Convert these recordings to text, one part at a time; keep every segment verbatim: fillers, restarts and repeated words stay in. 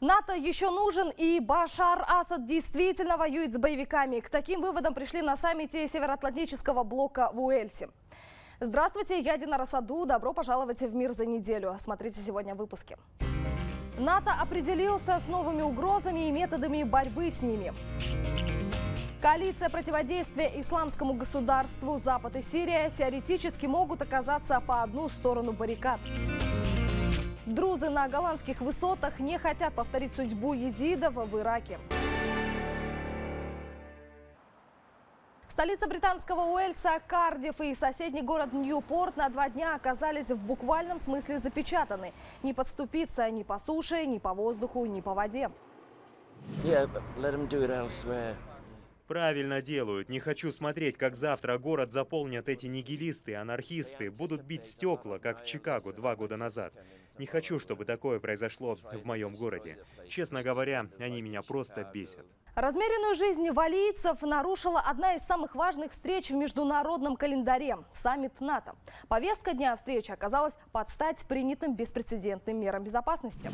НАТО еще нужен, и Башар Асад действительно воюет с боевиками. К таким выводам пришли на саммите Североатлантического блока в Уэльсе. Здравствуйте, я Динара Саду. Добро пожаловать в «Мир за неделю». Смотрите сегодня в выпуске. НАТО определился с новыми угрозами и методами борьбы с ними. Коалиция противодействия исламскому государству Запад и Сирия теоретически могут оказаться по одну сторону баррикад. Друзы на голландских высотах не хотят повторить судьбу езидов в Ираке. Столица британского Уэльса, Кардифф и соседний город Ньюпорт на два дня оказались в буквальном смысле запечатаны. Не подступиться ни по суше, ни по воздуху, ни по воде. Yeah, but let them do it elsewhere. Правильно делают. Не хочу смотреть, как завтра город заполнят эти нигилисты, анархисты, будут бить стекла, как в Чикаго два года назад. Не хочу, чтобы такое произошло в моем городе. Честно говоря, они меня просто бесят. Размеренную жизнь валийцев нарушила одна из самых важных встреч в международном календаре – саммит НАТО. Повестка дня встречи оказалась под стать принятым беспрецедентным мерам безопасности.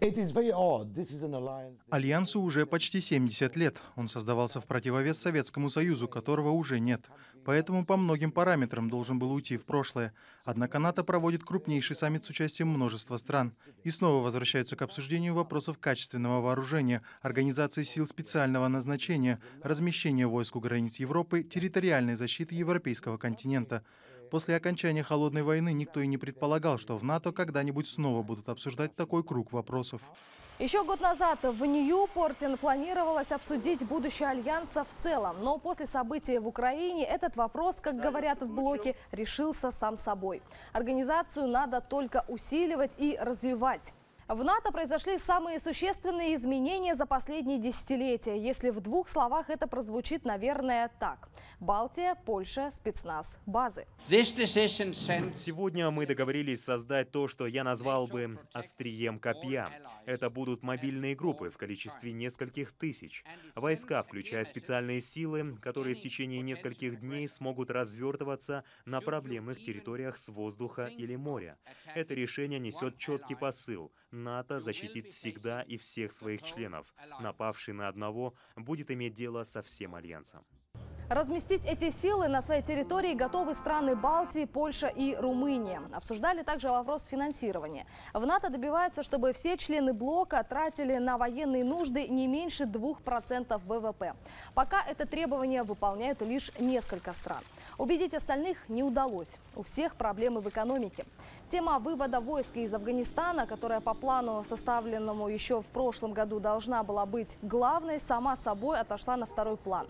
Альянсу уже почти семьдесят лет. Он создавался в противовес Советскому Союзу, которого уже нет. Поэтому по многим параметрам должен был уйти в прошлое. Однако НАТО проводит крупнейший саммит с участием множества стран. И снова возвращаются к обсуждению вопросов качественного вооружения, организации сил специального назначения, размещения войск у границ Европы, территориальной защиты европейского континента. После окончания Холодной войны никто и не предполагал, что в НАТО когда-нибудь снова будут обсуждать такой круг вопросов. Еще год назад в Ньюпорте планировалось обсудить будущее Альянса в целом. Но после событий в Украине этот вопрос, как говорят в блоке, решился сам собой. Организацию надо только усиливать и развивать. В НАТО произошли самые существенные изменения за последние десятилетия. Если в двух словах это прозвучит, наверное, так. Балтия, Польша, спецназ, базы. Сегодня мы договорились создать то, что я назвал бы острием копья. Это будут мобильные группы в количестве нескольких тысяч. Войска, включая специальные силы, которые в течение нескольких дней смогут развертываться на проблемных территориях с воздуха или моря. Это решение несет четкий посыл. НАТО защитит всегда и всех своих членов. Напавший на одного будет иметь дело со всем Альянсом. Разместить эти силы на своей территории готовы страны Балтии, Польша и Румыния. Обсуждали также вопрос финансирования. В НАТО добиваются, чтобы все члены блока тратили на военные нужды не меньше двух процентов вэ вэ пэ. Пока это требование выполняют лишь несколько стран. Убедить остальных не удалось. У всех проблемы в экономике. Тема вывода войск из Афганистана, которая по плану, составленному еще в прошлом году, должна была быть главной, сама собой отошла на второй план.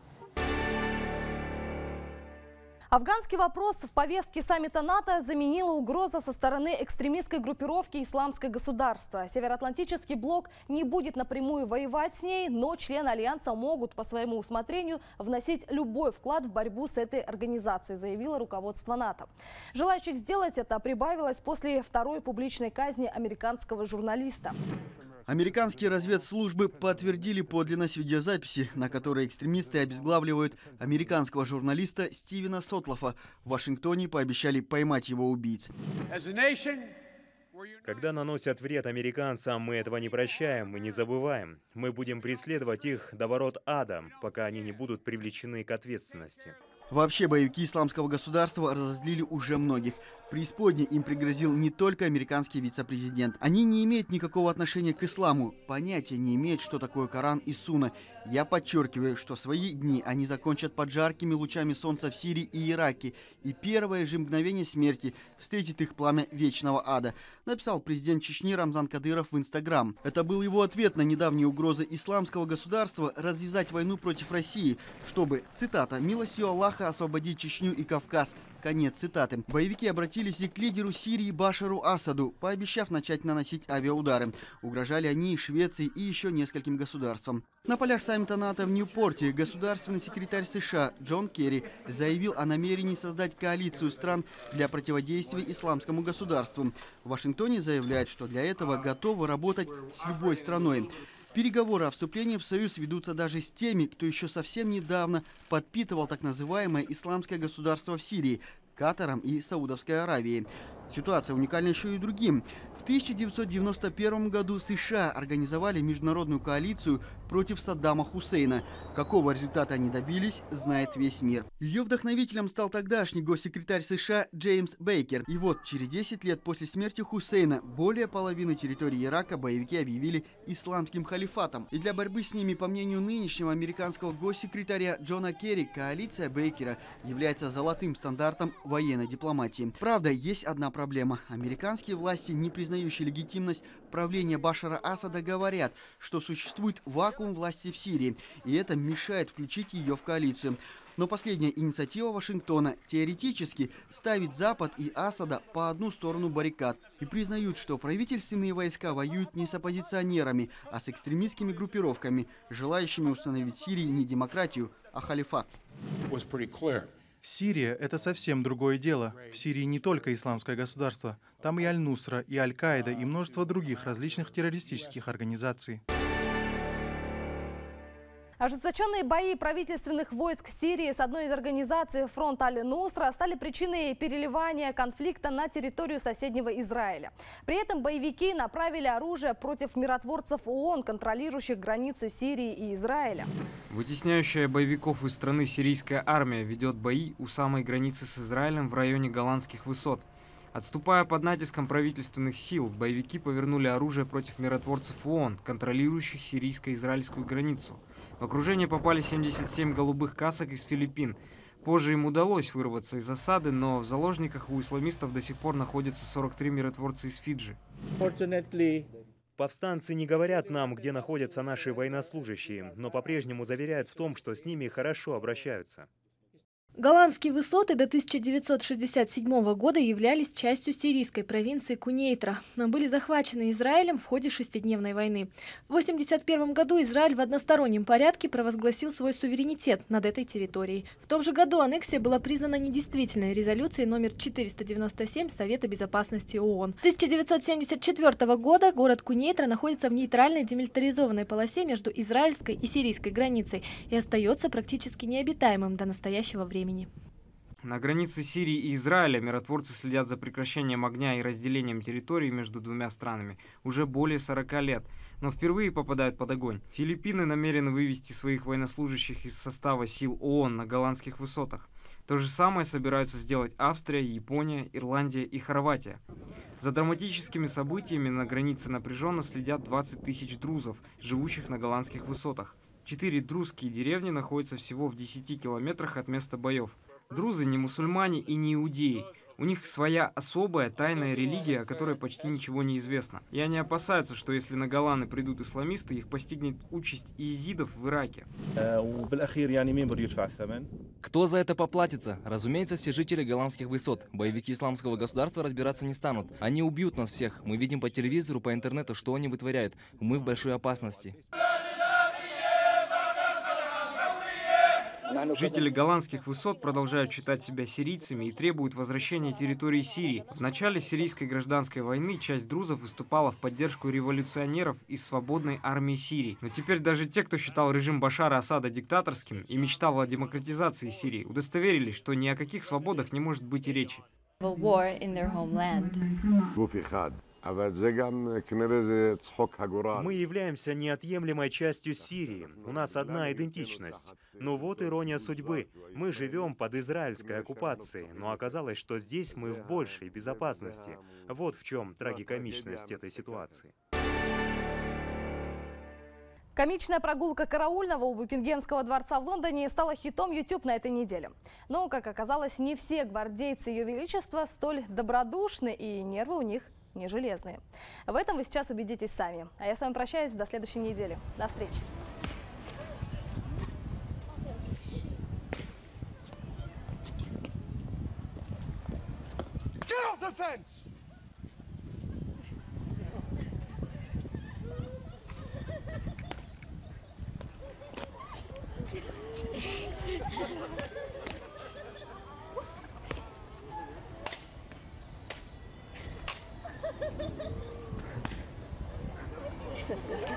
Афганский вопрос в повестке саммита НАТО заменила угроза со стороны экстремистской группировки «Исламское государство». Североатлантический блок не будет напрямую воевать с ней, но члены Альянса могут по своему усмотрению вносить любой вклад в борьбу с этой организацией, заявило руководство НАТО. Желающих сделать это прибавилось после второй публичной казни американского журналиста. Американские разведслужбы подтвердили подлинность видеозаписи, на которой экстремисты обезглавливают американского журналиста Стивена Сотлофа. В Вашингтоне пообещали поймать его убийц. Когда наносят вред американцам, мы этого не прощаем и не забываем. Мы будем преследовать их до ворот ада, пока они не будут привлечены к ответственности. Вообще, боевики исламского государства разозлили уже многих. Преисподней им пригрозил не только американский вице-президент. Они не имеют никакого отношения к исламу, понятия не имеют, что такое Коран и Сунна. Я подчеркиваю, что свои дни они закончат под жаркими лучами солнца в Сирии и Ираке. И первое же мгновение смерти встретит их пламя вечного ада, написал президент Чечни Рамзан Кадыров в Инстаграм. Это был его ответ на недавние угрозы исламского государства развязать войну против России, чтобы, цитата, «милостью Аллаха освободить Чечню и Кавказ». Конец цитаты. Боевики обратились и к лидеру Сирии Башару Асаду, пообещав начать наносить авиаудары. Угрожали они и Швеции, и еще нескольким государствам. На полях саммита НАТО в Ньюпорте государственный секретарь США Джон Керри заявил о намерении создать коалицию стран для противодействия исламскому государству. В Вашингтоне заявляют, что для этого готовы работать с любой страной. Переговоры о вступлении в Союз ведутся даже с теми, кто еще совсем недавно подпитывал так называемое исламское государство в Сирии – Катаром и Саудовской Аравией. Ситуация уникальна еще и другим. В тысяча девятьсот девяносто первом году США организовали международную коалицию против Саддама Хусейна. Какого результата они добились, знает весь мир. Ее вдохновителем стал тогдашний госсекретарь США Джеймс Бейкер. И вот, через десять лет после смерти Хусейна, более половины территории Ирака боевики объявили исламским халифатом. И для борьбы с ними, по мнению нынешнего американского госсекретаря Джона Керри, коалиция Бейкера является золотым стандартом военной дипломатии. Правда, есть одна проблема. Американские власти, не признающие легитимность правления Башара Асада, говорят, что существует вакуум власти в Сирии, и это мешает включить ее в коалицию. Но последняя инициатива Вашингтона теоретически ставит Запад и Асада по одну сторону баррикад и признают, что правительственные войска воюют не с оппозиционерами, а с экстремистскими группировками, желающими установить в Сирии не демократию, а халифат. Сирия – это совсем другое дело. В Сирии не только исламское государство. Там и Аль-Нусра, и Аль-Каида, и множество других различных террористических организаций. Ожесточенные бои правительственных войск Сирии с одной из организаций фронт Аль-Нусра стали причиной переливания конфликта на территорию соседнего Израиля. При этом боевики направили оружие против миротворцев ООН, контролирующих границу Сирии и Израиля. Вытесняющая боевиков из страны сирийская армия ведет бои у самой границы с Израилем в районе Голландских высот. Отступая под натиском правительственных сил, боевики повернули оружие против миротворцев ООН, контролирующих сирийско-израильскую границу. В окружение попали семьдесят семь голубых касок из Филиппин. Позже им удалось вырваться из осады, но в заложниках у исламистов до сих пор находятся сорок три миротворца из Фиджи. Повстанцы не говорят нам, где находятся наши военнослужащие, но по-прежнему заверяют в том, что с ними хорошо обращаются. Голландские высоты до тысяча девятьсот шестьдесят седьмого года являлись частью сирийской провинции Кунейтра, но были захвачены Израилем в ходе шестидневной войны. В тысяча девятьсот восемьдесят первом году Израиль в одностороннем порядке провозгласил свой суверенитет над этой территорией. В том же году аннексия была признана недействительной резолюцией номер четыреста девяносто семь Совета безопасности ООН. С тысяча девятьсот семьдесят четвёртого года город Кунейтра находится в нейтральной демилитаризованной полосе между израильской и сирийской границей и остается практически необитаемым до настоящего времени. На границе Сирии и Израиля миротворцы следят за прекращением огня и разделением территорий между двумя странами уже более сорока лет, но впервые попадают под огонь. Филиппины намерены вывести своих военнослужащих из состава сил ООН на Голландских высотах. То же самое собираются сделать Австрия, Япония, Ирландия и Хорватия. За драматическими событиями на границе напряженно следят двадцать тысяч друзов, живущих на Голландских высотах. Четыре друзские деревни находятся всего в десяти километрах от места боев. Друзы не мусульмане и не иудеи. У них своя особая тайная религия, о которой почти ничего не известно. И они опасаются, что если на Голланы придут исламисты, их постигнет участь иезидов в Ираке. Кто за это поплатится? Разумеется, все жители Голландских высот. Боевики исламского государства разбираться не станут. Они убьют нас всех. Мы видим по телевизору, по интернету, что они вытворяют. Мы в большой опасности. Жители Голландских высот продолжают считать себя сирийцами и требуют возвращения территории Сирии. В начале сирийской гражданской войны часть друзов выступала в поддержку революционеров из свободной армии Сирии. Но теперь даже те, кто считал режим Башара Асада диктаторским и мечтал о демократизации Сирии, удостоверились, что ни о каких свободах не может быть и речи. Мы являемся неотъемлемой частью Сирии. У нас одна идентичность. Но вот ирония судьбы. Мы живем под израильской оккупацией, но оказалось, что здесь мы в большей безопасности. Вот в чем трагикомичность этой ситуации. Комичная прогулка караульного у Букингемского дворца в Лондоне стала хитом YouTube на этой неделе. Но, как оказалось, не все гвардейцы Ее Величества столь добродушны, и нервы у них не железные. В этом вы сейчас убедитесь сами. А я с вами прощаюсь до следующей недели. До встречи.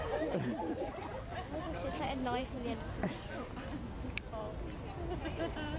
It's just like a knife in the end.